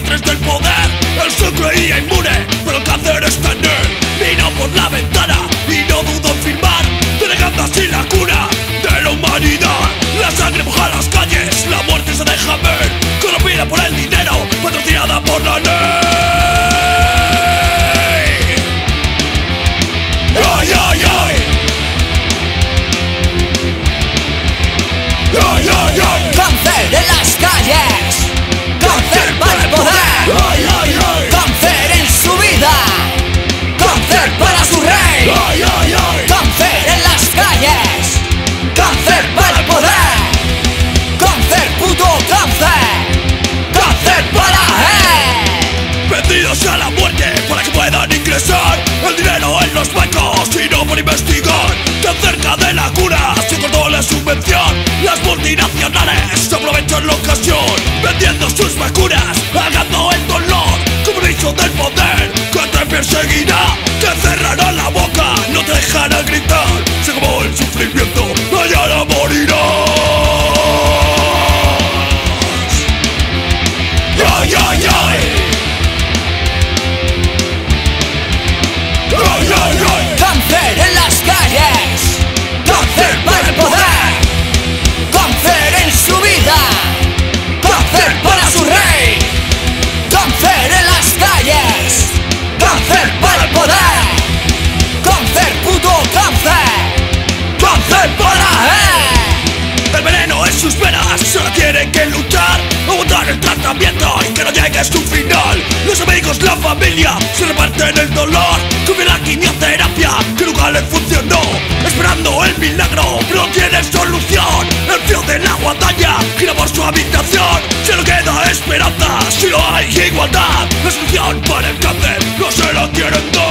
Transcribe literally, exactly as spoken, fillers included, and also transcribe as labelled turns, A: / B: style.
A: buitres del poder. Él se creía inmune, pero el cáncer está en él. Vino por la ventana y no dudó en firmar, denegando así la cuna de la humanidad. La sangre moja las calles, la muerte se deja ver, corrompida por el dinero, patrocinada por la ley. ¡Ay, ay, ay! ¡Ay, ay, ay!
B: Cáncer en las calles, cáncer para el poder,
A: ¡Ay, ay, ay!
B: cáncer en su vida, cáncer para su rey,
A: ¡Ay, ay, ay!
B: cáncer en las calles, cáncer para el poder, cáncer, puto cáncer, cáncer para él.
A: Vendidos a la muerte para que puedan ingresar el dinero en los bancos y no por investigar. Tan cerca de la cura se cortó la subvención. Las multinacionales se aprovechan la ocasión, vendiendo sus vacunas, pagando el dolor. Compromiso del poder que te perseguirá, te cerrarán la boca, no te dejarán gritar. Se acabó el sufrimiento, mañana morirás. ¡Ay, ay, ay! ¡Ay, ay, ay!
B: Cáncer en las calles, cáncer para el poder, cáncer en su vida, cáncer para su rey, cáncer en las calles, cáncer para el poder, cáncer, puto cáncer, cáncer para él.
A: El veneno en sus venas, solo quieren que luchar, aguantar el tratamiento y que no llegue a su final. Los amigos, la familia, se reparten el dolor, come la quimioterapia que nunca le funcionó, esperando el milagro, pero no tiene solución. El frío de la guadaña gira por su habitación, solo queda esperanza si no hay igualdad. La solución para el cáncer no se la quieren dar.